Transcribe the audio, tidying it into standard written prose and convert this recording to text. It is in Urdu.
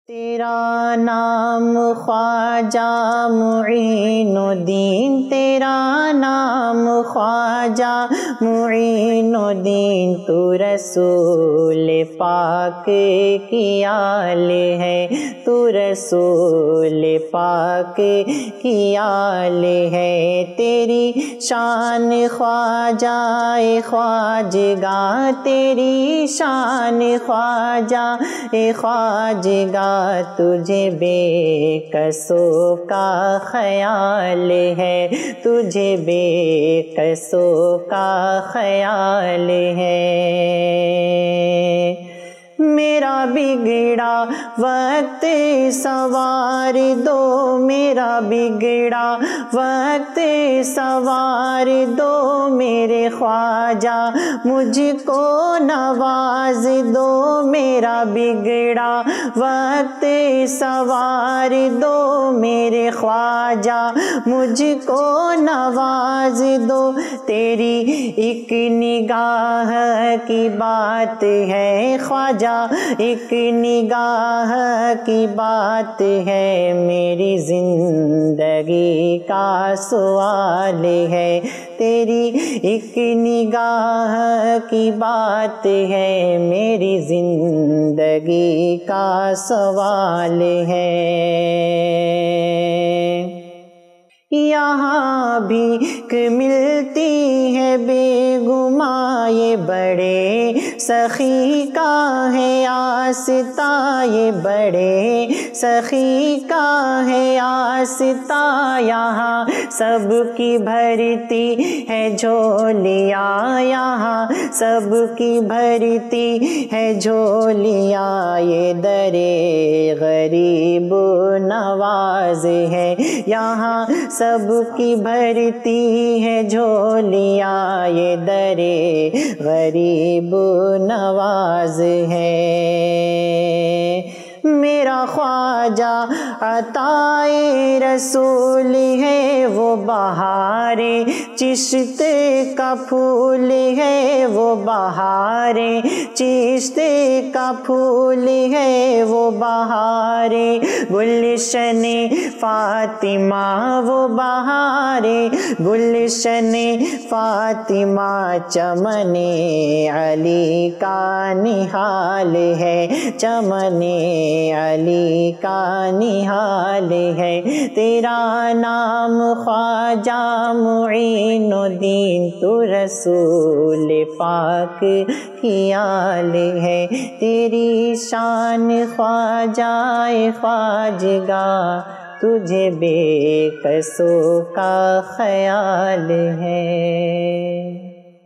تیرا نام خواجہ معین الدین، تیرا نام خواجہ معین الدین، تو رسول پاک کی آل ہے، تو رسول پاک کی آل ہے۔ تیری شان خواجہ خواجگاہ، تیری شان خواجہ خواجگاہ، تجھے بے کسوں کا خیال ہے، تجھے بے کسوں کا خیال ہے۔ میرا بگڑا وقت سوار دو، میرا بگڑا وقت سوار دو، میرے خواجہ مجھ کو نواز دو، میرا بگڑا وقت سوار دو، میرے خواجہ مجھ کو نواز دو۔ تیری ایک نگاہ کی بات ہے خواجہ، ایک نگاہ کی بات ہے، میری زندگی کا سوال ہے، تیری ایک نگاہ کی بات ہے، میری زندگی کا سوال ہے۔ یہاں بھیک ملتی ہے بے گماں، یہ بڑے سخی کا ہے آستہ، یہ بڑے سخی کا ہے آستہ، یہاں سب کی بھرتی ہے جھولیاں، یہاں سب کی بھرتی ہے جھولیاں، یہ درِ غریب نواز ہے، یہاں سب کی بھرتی ہے جھولیاں، یہ درِ غریب نواز ہے۔ میرا خواجہ عطائے رسول ہے، وہ بہار چشت کا پھول ہے، وہ بہار چشت کا پھول ہے، وہ بہار گلشن فاطمہ، وہ بہار گلشن فاطمہ، چمن علی کا نہال ہے، چمن علی کا نہال ہے۔ تیرا نام خواجہ معین الدین، تو رسول پاک کی آل ہے، تیری شان خواجہ خواجگاہ، تجھے بے کسوں کا خیال ہے۔